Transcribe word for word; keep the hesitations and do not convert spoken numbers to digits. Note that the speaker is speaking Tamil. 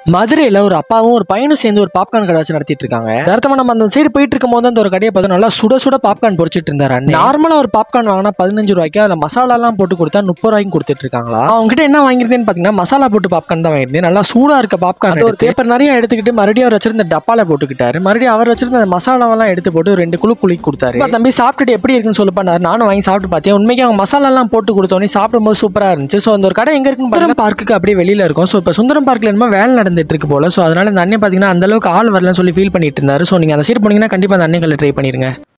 மதுரையில ஒரு அப்பாவும் ஒரு பையனும் சேர்ந்து ஒரு பாப்கார்ன் கடை வச்சு நடத்திட்டு இருக்காங்க. அர்த்தமா நம்ம அந்த சைடு போயிட்டு இருக்கும் போது அந்த ஒரு கடையை பார்த்து நல்லா சுட சுட பாப்கார்ன் பொரிச்சிட்டு இருந்தாரு. நார்மலா ஒரு பாப்கார்ன் வாங்கினா பதினஞ்சு ரூபாய்க்கு அதுல மசாலா எல்லாம் போட்டு கொடுத்தா முப்பது ரூபாய்க்கு கொடுத்துட்டு இருக்காங்களா. அவங்க கிட்ட என்ன வாங்கிருந்தேன்னு பாத்தீங்கன்னா மசாலா போட்டு பாப்கார்ன் தான் வாங்கிருந்தேன். நல்லா சூடா இருக்க பாப்கார்ன் ஒரு பேப்பர் நிறைய எடுத்துக்கிட்டு மறுபடியும் அவர் வச்சிருந்த டப்பால போட்டுக்கிட்டாரு. மறுபடியும் அவர் வச்சிருந்த அந்த மசாலாவெல்லாம் எடுத்து போட்டு ரெண்டு குழு குழி கொடுத்தாரு. தம்பி சாப்பிட்டுட்டு எப்படி இருக்குன்னு சொல்லி பண்ணாரு. நானும் வாங்கி சாப்பிட்டு பார்த்தேன். உண்மைக்கு அவங்க மசாலா எல்லாம் போட்டு கொடுத்தோன்னே சாப்பிடும்போது சூப்பரா இருந்துச்சு. ஸோ அந்த ஒரு கடை எங்க இருக்குன்னு சுந்தரம் பார்க்குக்கு அப்படியே வெளியில இருக்கும். ஸோ இப்போ சுந்தரம் பார்க்ல என்னமோ வேலை நடந்துட்டு இருக்கு போல. ஸோ அதனால இந்த அண்ணன் பார்த்தீங்கன்னா அந்த அளவுக்கு ஆள் வரலன்னு சொல்லி ஃபீல் பண்ணிட்டு இருந்தாரு. ஸோ நீங்க அந்த சைடு போனீங்கன்னா கண்டிப்பா அந்த அண்ணன்களை ட்ரை பண்ணிருங்க.